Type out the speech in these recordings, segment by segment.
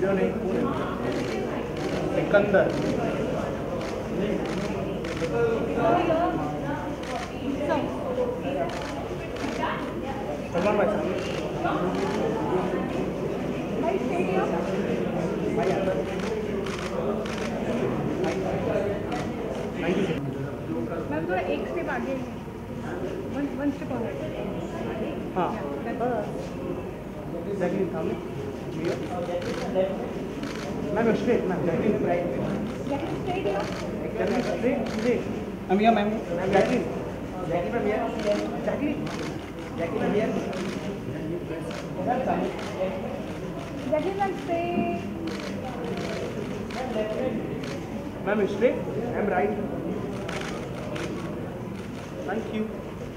Video नहीं सिकंदर सलमान भाई ma'am थोड़ा एक स्टेप आगे वन स्टेप और हाँ जैकलिन सामने ma'am straight ma'am Jacqueline straight ma'am या मैम जैकलिन मैम या जैकलिन मैम या ma'am straight ma'am right thank you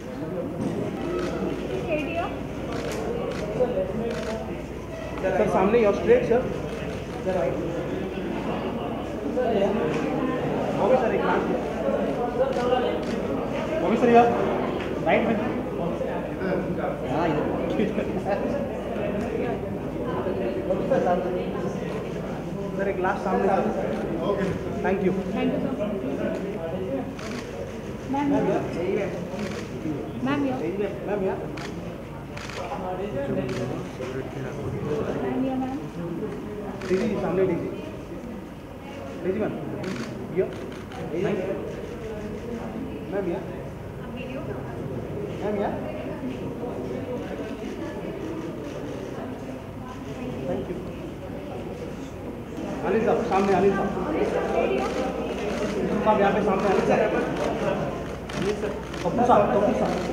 sir सामने और straight sir right okay sir एक लास्ट ओके सर यार राइट में हाँ सर एक लास्ट सामने okay thank you sir ma'am ma'am ma'am यार दीदी सामने दीदी मैम ये मैम या मैम या थैंक यू अनिल साहब सामने अनिल साहब यहाँ पे सामने अनिल साहब कपूर साहब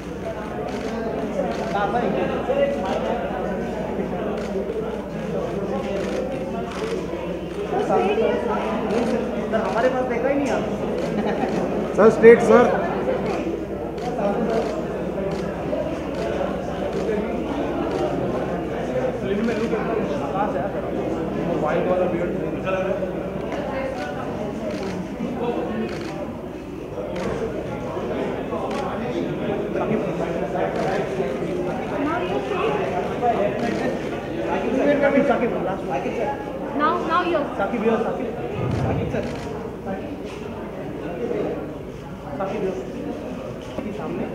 हमारे पास देखा ही नहीं आप सर स्ट्रेट सर फिल्म में लुक एकदम खास है वाइट वाला beard now you Sakib here, Sakib sir. Sakib here. सामने.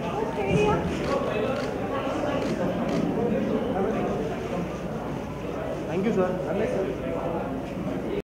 Thank you sir.